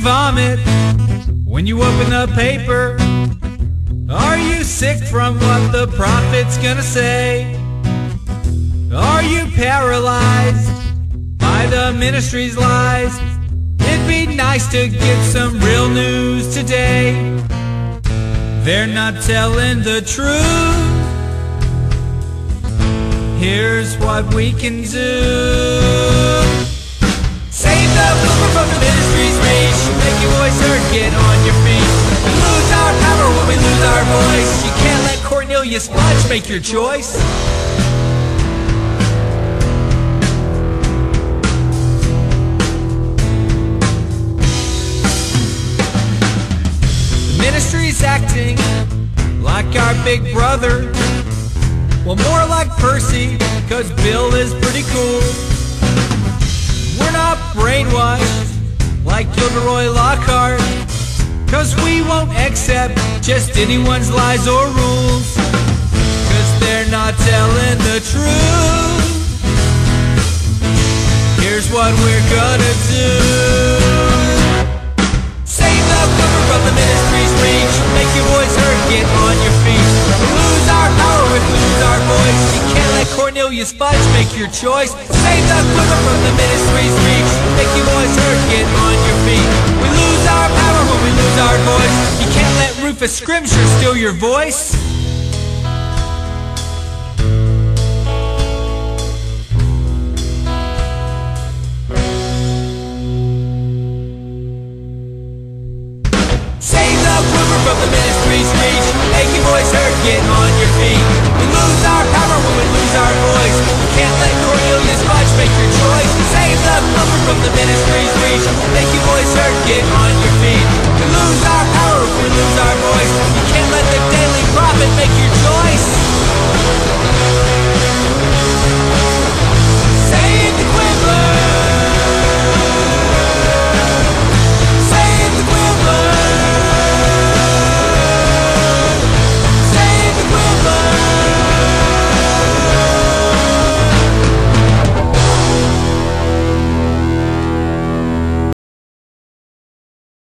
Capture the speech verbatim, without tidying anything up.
vomit when you open the paper? Are you sick from what the prophet's gonna say? Are you paralyzed by the ministry's lies? It'd be nice to get some real news today. They're not telling the truth. Here's what we can do. Save the movement from the ministry's reach. Make your voice heard, get on your feet. We lose our power when we lose our voice. You can't let Cornelius Fudge make your choice. The ministry's acting like our big brother. Well, more like Percy, cause Bill is pretty cool. We're not brainwashed like Gilderoy Lockhart, cause we won't accept just anyone's lies or rules, cause they're not telling the truth. Here's what we're gonna do. Save the quiver from the ministry's reach. Make your voice heard, get on your feet. We lose our power if we lose our voice. You can't let Cornelius Fudge make your choice. Save the quiver from the ministry's reach. Make your voice heard, get on your feet. We lose our power when we lose our voice. You can't let Rufus Scrimshaw steal your voice. From the ministry's reach, make your voice heard, get on your feet. We lose our power when we lose our voice. You can't let Cornelius Fudge make your choice. Save the quiver from the ministry's reach. Make your voice heard, get on your feet. We lose our power when we lose our voice.